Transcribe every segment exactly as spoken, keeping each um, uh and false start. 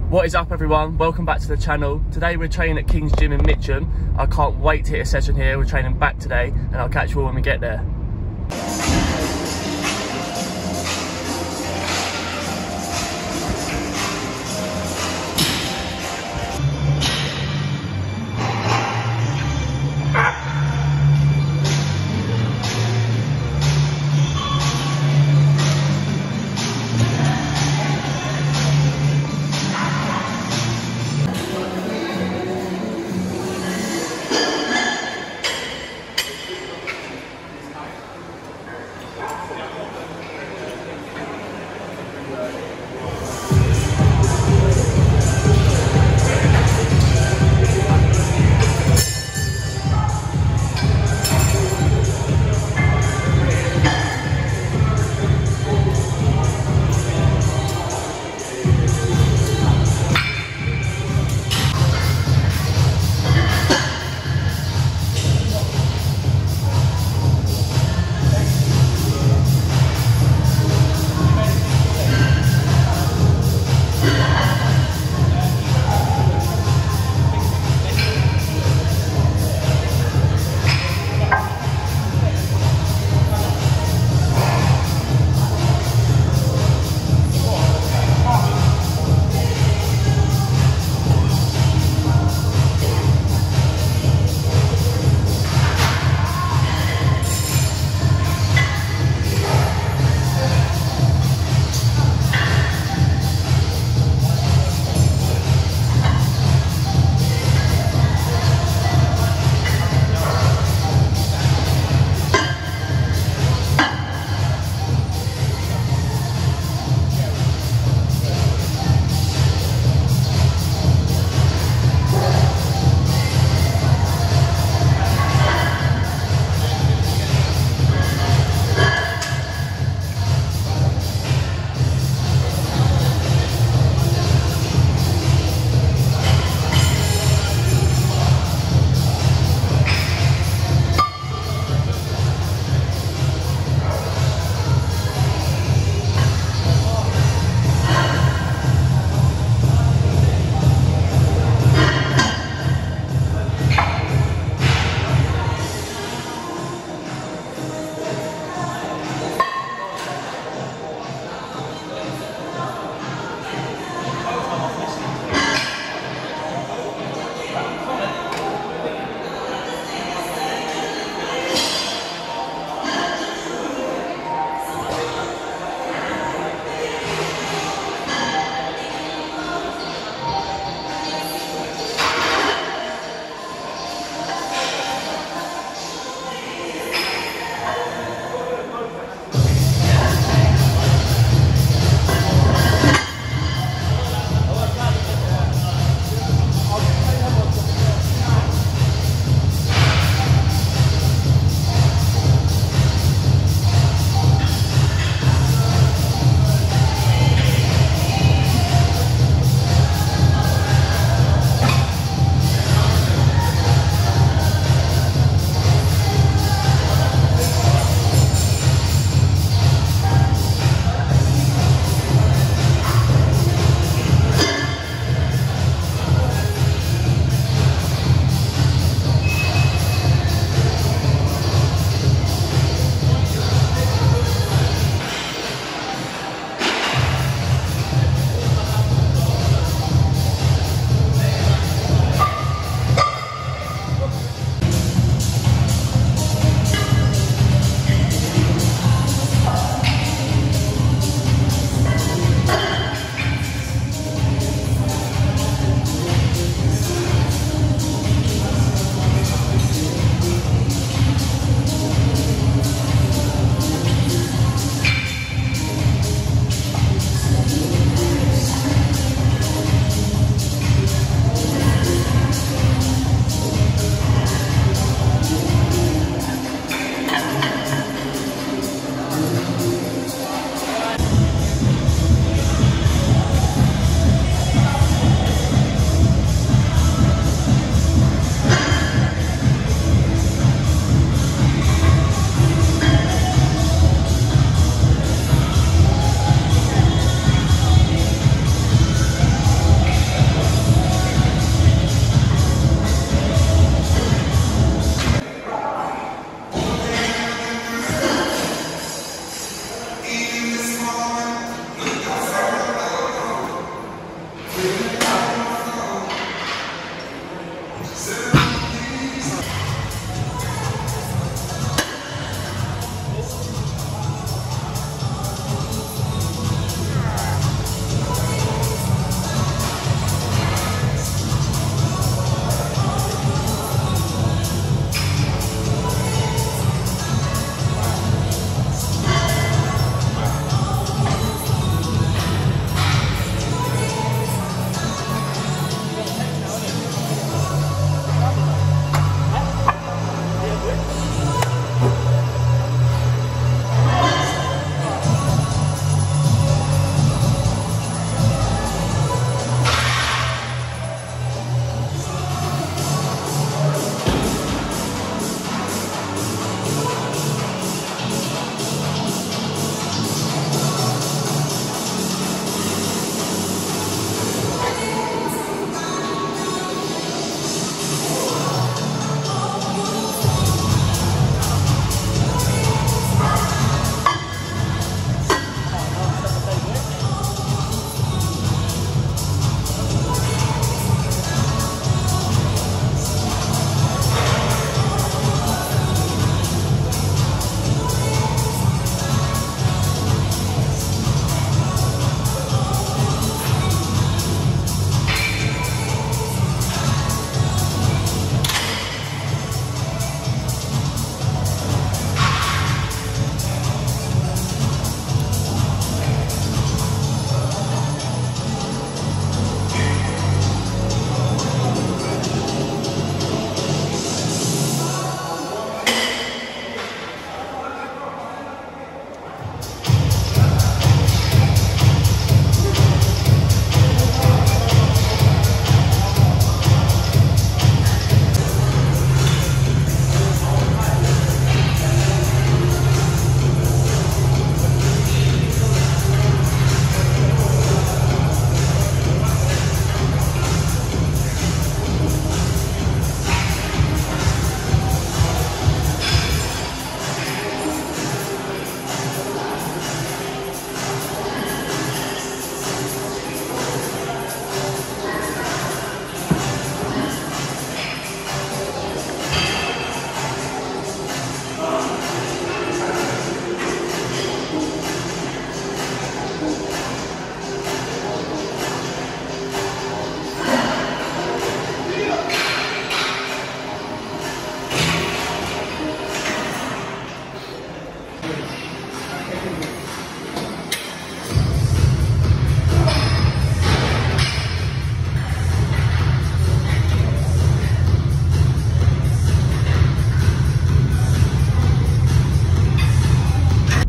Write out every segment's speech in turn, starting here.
What is up everyone, welcome back to the channel. Today we're training at King's Gym in Mitcham. I can't wait to hit a session here. We're training back today and I'll catch you all when we get there.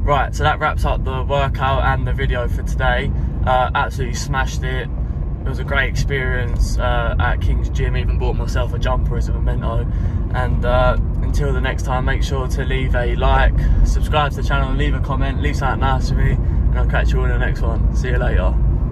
Right, so that wraps up the workout and the video for today. Uh, absolutely smashed it. It was a great experience uh, at King's Gym. Even bought myself a jumper as a memento. And uh, until the next time, make sure to leave a like, subscribe to the channel, leave a comment, leave something nice for me, and I'll catch you all in the next one. See you later.